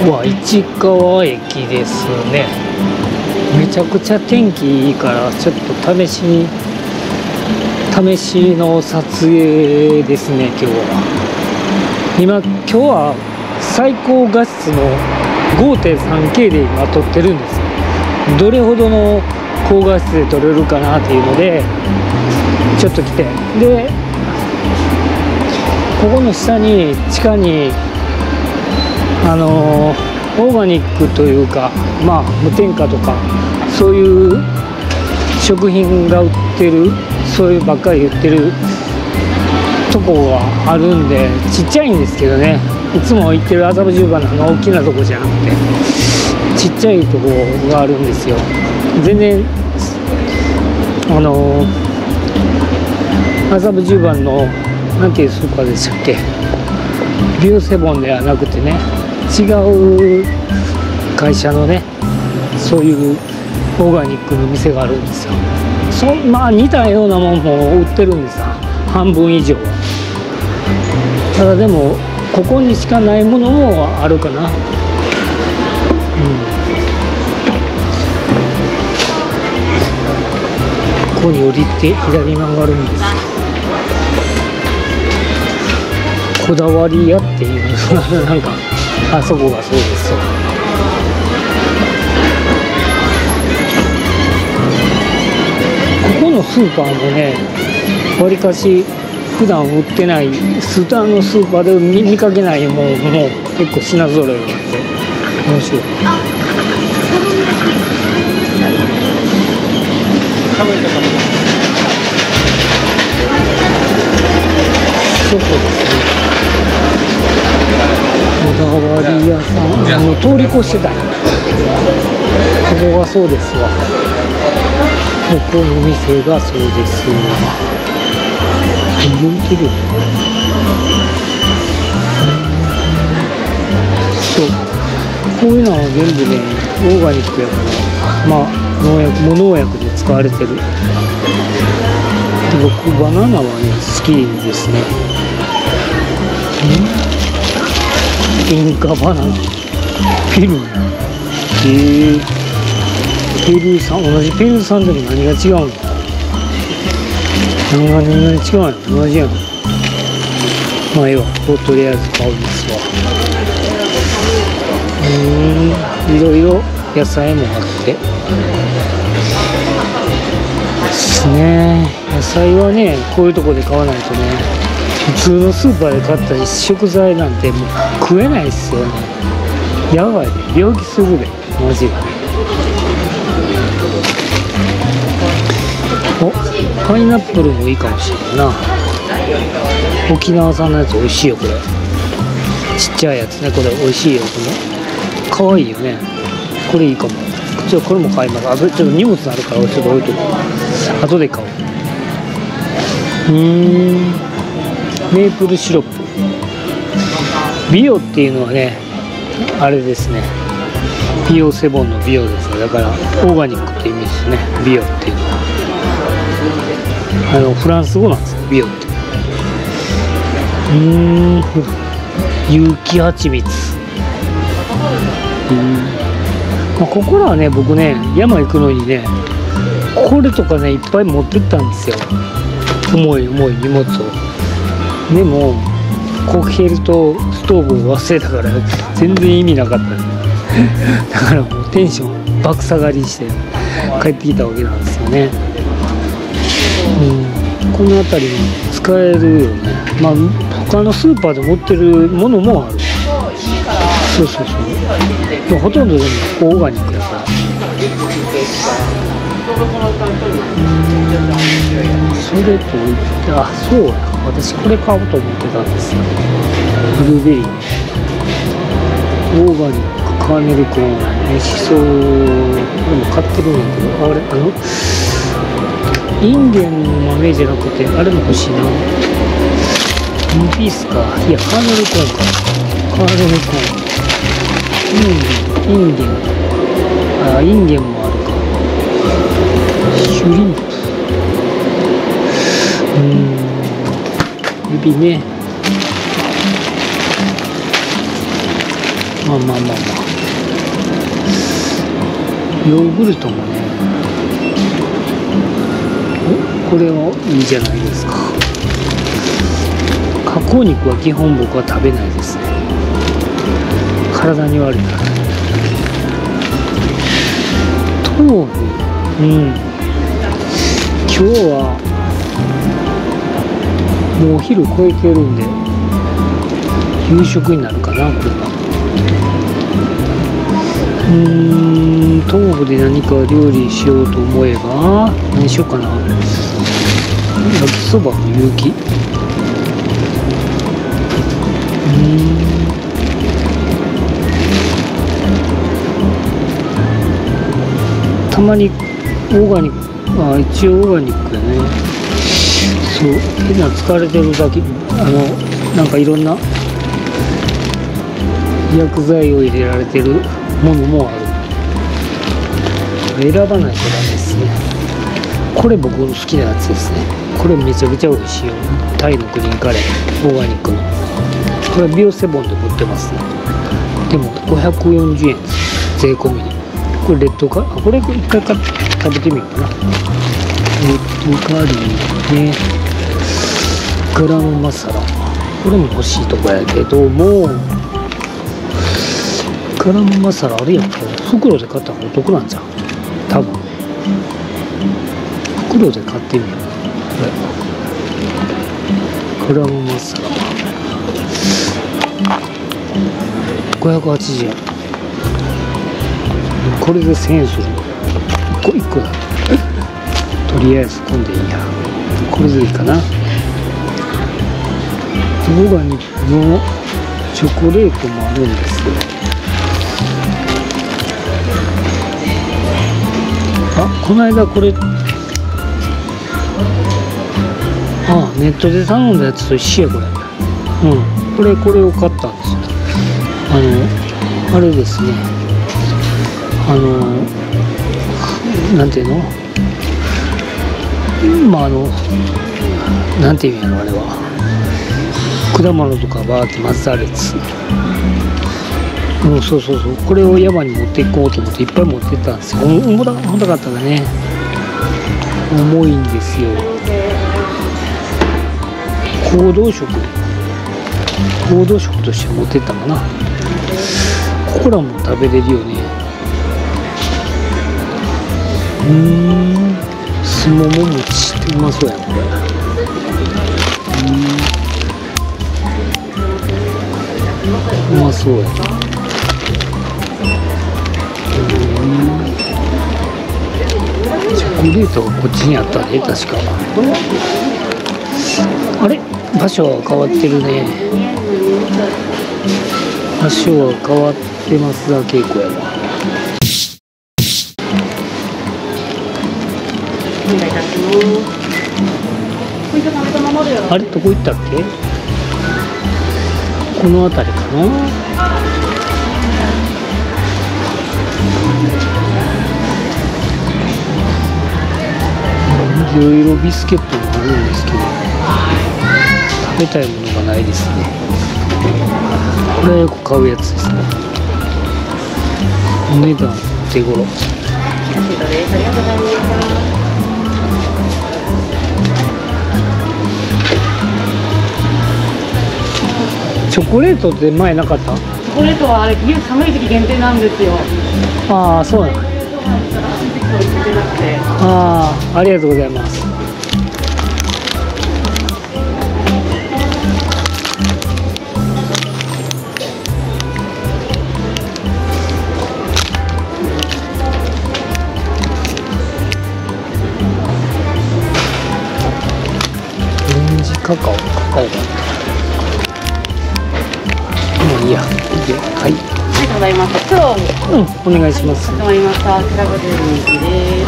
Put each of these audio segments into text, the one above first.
市川駅ですね。めちゃくちゃ天気いいからちょっと試しの撮影ですね。今日は最高画質の 5.3K で今撮ってるんです。どれほどの高画質で撮れるかなっていうのでちょっと来て、でここの下に地下にオーガニックというか、無添加とかそういう食品が売ってる、そういうばっかり売ってるとこがあるんで、ちっちゃいんですけどね、いつも行ってる麻布十番の大きなとこじゃなくてちっちゃいとこがあるんですよ。全然麻布十番のなんていうスーパーでしたっけ、ビューセボンではなくてね、違う会社のね、そういうオーガニックの店があるんですよ。似たようなもんも売ってるんですよ、半分以上は。ただでもここにしかないものもあるかな。ここに降りて左に曲がるんですよ。こだわり屋っていうなんかあそこがそうですよ。ここのスーパーもね、わりかし普段売ってないスーパーで見かけないものも結構品揃えがあって面白い。そうですね。こだわり屋さん、通り越してたよ。ここがそうですわ。ここの店がそうですわ。動いてるよね。そう。こういうのは全部ね、オーガニックやから、無農薬で使われてる。僕バナナはね好きですね。インカバナナ、ペルー、ペルー産、同じペルー産でも何が違うの？何が違うの？同じやん。いいわ、とりあえず買うんですわ。いろいろ野菜もあってですね。野菜はねこういうとこで買わないとね、普通のスーパーで買った食材なんてもう食えないっすよね。やばいで、病気するでマジで。パイナップルもいいかもしれないな。沖縄産のやつ美味しいよこれ。ちっちゃいやつね、これ美味しいよ。このかわいいよね。これいいかも。これも買います。ちょっと荷物あるからちょっと置いとこう。後で買おう。メープルシロップ。ビオっていうのはね、あれですね。ビオセボンのビオです。だからオーガニックって意味ですね。ビオっていうのはフランス語なんですよ、ビオって。有機蜂蜜。ここらはね、僕ね山行くのにねこれとかねいっぱい持ってったんですよ、重い荷物を。でもコッヘルとストーブを忘れたから全然意味なかっただからもうテンション爆下がりして帰ってきたわけなんですよね。この辺りも使えるよね。他のスーパーで持ってるものもある。そうほとんどでもオーガニックだから。それといってそうや、私これ買おうと思ってたんですよ。ブルーベリー、オーガニックカーネルコーン、美味しそう。これも買ってるんだけど、インゲンの豆じゃなくてあれも欲しいな。ピースか。いや、カーネルコーンか。カーネルコーン、インゲンもあるか。シュリンプ、指ね。 まあまあまあまあ、ヨーグルトもね、これはいいじゃないですか。加工肉は基本僕は食べないですね。体に悪いから。豆腐、今日はもうお昼超えてるんで夕食になるかな、これは。豆腐で何か料理しようと思えば何しようかな。焼きそばの勇気。たまにオーガニック、一応オーガニックやね。そう、変な疲れてるだけ、なんかいろんな薬剤を入れられてるものもある。選ばないとダメですね。これ僕の好きなやつですね。これめちゃくちゃ美味しいよ。タイのグリーンカレー、オーガニックの。これビオセボンで売ってますね。でも540円税込みで。これレッドカレー、これ一回食べてみようかな。レッドカレーね。ガラムマサラ。これも欲しいとこやけども、ガラムマサラあれやんか。袋で買ったらお得なんじゃん。多分。袋で買ってみよう。これ。ガラムマサラ。580円。これで1000円する。1個だ。とりあえず混んでいいや。これでいいかな。オーガニックのチョコレートもあるんですよ。この間これ、ネットで頼んだやつと一緒やこれ。これを買ったんですよ。あれですね。なんていうの？なんていうんやろあれは。果物とかバーって混ぜたやつ。そうそうそう。これを山に持っていこうと思っていっぱい持ってったんですよ。重たかったらね。重いんですよ。行動食として持ってったかな。ここらも食べれるよね。すもも餅ってうまそうやこれ。うまそうやな。チョコレートがこっちにあったね、確か。あれ、場所は変わってるね。場所は変わってますが、稽古やわ。あれ、どこ行ったっけ？この辺りかな。いろいろビスケットもあるんですけど、食べたいものがないですね。これはよく買うやつですね。お値段手頃。チョコレートって前なかった？ チョコレートはあれ冬寒い時期限定なんですよ。 ああ、そうなの。ありがとうございます。オレンジカカオだ。もういいや。はい。 ありがとうございます。黒お願いします。 かしこまりました。クラブで人気です。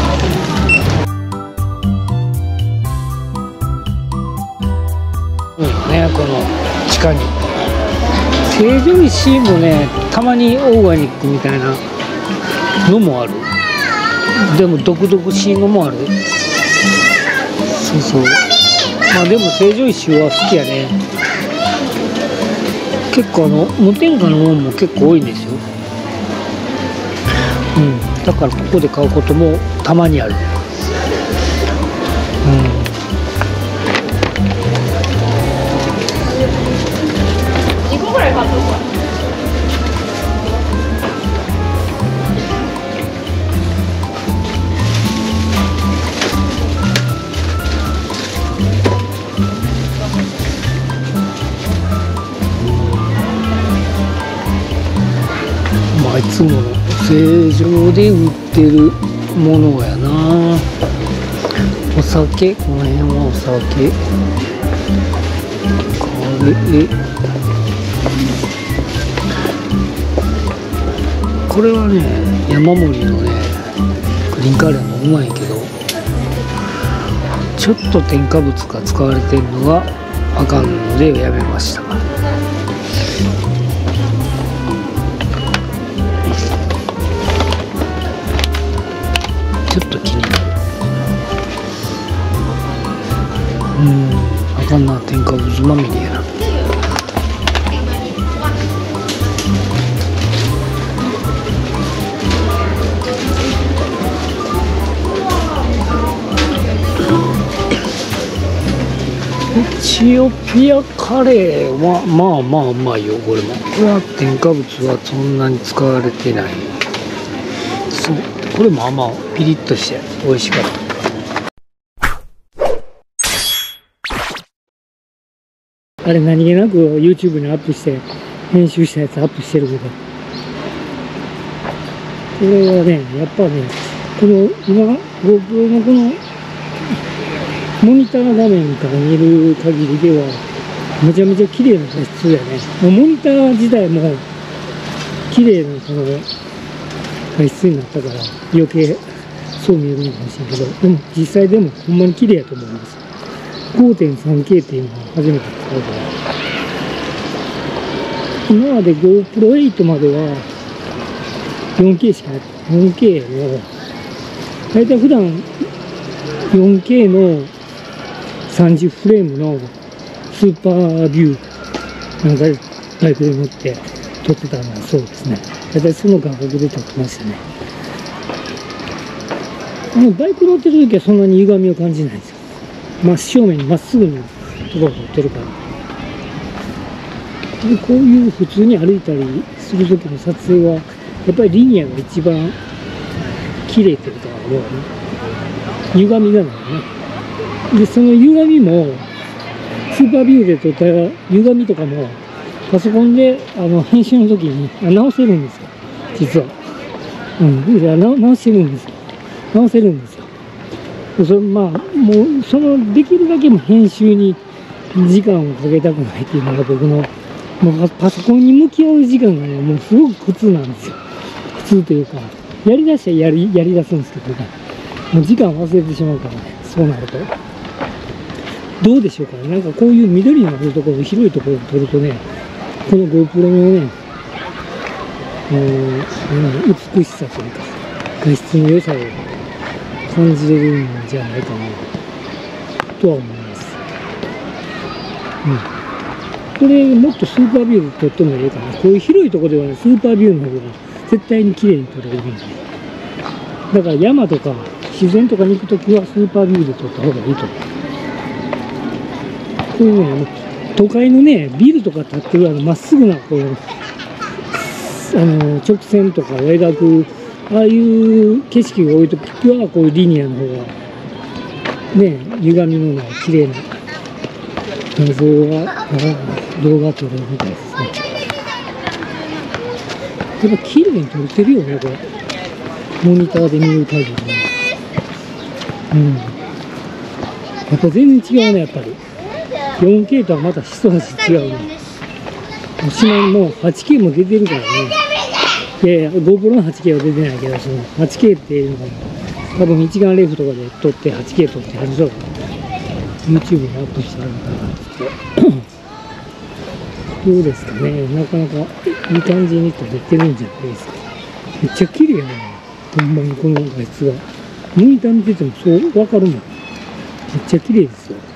この地下に成城石もね、たまにオーガニックみたいなのもある。でも毒々しいのもある。そう。まあでも成城石は好きやね。 結構無添加のものも結構多いんですよ。だからここで買うこともたまにある。 2個ぐらい買っとくわ。 いつもの成城で売ってるものやな。お酒、この辺はお酒、これはね、山盛りのねグリーンカレーもうまいけど、ちょっと添加物が使われてるのがあかんのでやめました。ちょっと気になる。あかんな、添加物まみれやな。エチオピアカレーはまあまあうまいよ。これも、これは添加物はそんなに使われてない。そう、これもまあまあピリッとして美味しかった。あれ何気なく YouTube にアップして編集したやつアップしてるけど、これはね、やっぱね、この今 GoPro のこのモニター画面から見る限りではめちゃめちゃ綺麗な画質やね。もうモニター自体も綺麗なこの画質になったから余計そう見えるのかもしれんけど、でも実際でもほんまに綺麗やと思います。 5.3K っていうのは初めて使うから。今まで GoPro8 までは 4K しかなかった。 4K の大体普段 4K の30フレームのスーパービューなんかバイクで乗って撮ってたのはそうですね。大体その画角で撮ってましたね。バイク乗ってる時はそんなに歪みを感じないんですよ。真正面にまっすぐのところを撮ってるから。でこういう普通に歩いたりする時の撮影はやっぱりリニアが一番綺麗ってことは思うね。歪みがないね。でその歪みもスーパービューで撮った歪みとかもパソコンで編集の時に直せるんですよ、実は。直せるんですよ。直せるんですよ。まあもうそのできるだけも編集に時間をかけたくないっていうのが僕のもうパソコンに向き合う時間がね、もうすごく苦痛なんですよ。苦痛というか、やりだしたらやりだすんですけどね、もう時間忘れてしまうからね、そうなると。どうでしょうかね、なんかこういう緑のあるところ、広いところを撮るとね、この GoPro のね、美しさというか、画質の良さを感じれるんじゃないかな、とは思います。これもっとスーパービューで撮ってもいいかな。こういう広いところではね、スーパービューの方が絶対に綺麗に撮れるんで。だから山とか自然とかに行くときはスーパービューで撮った方がいいと思う。こういうね、都会のね、ビルとか建ってるまっすぐな、こう、直線とかを描く、ああいう景色が多いときは、こういうリニアの方が、ね、歪みのない綺麗な画像が、動画撮れるみたいですね。やっぱ綺麗に撮れてるよね、これ。モニターで見る限りね。やっぱ全然違うね、やっぱり。4K とはまた一味違うね。おしまいにもう 8K も出てるからね。いやいや、GoPro の 8K は出てないけど、その 8K っていうのが、多分一眼レフとかで撮って 8K 撮ってはずだから、YouTube にアップしてあるから、どうですかね、なかなかいい感じに撮れてるんじゃないですか。めっちゃ綺麗やね。ほんまにこの画質が。モニター見ててもそうわかるもん。めっちゃ綺麗ですよ。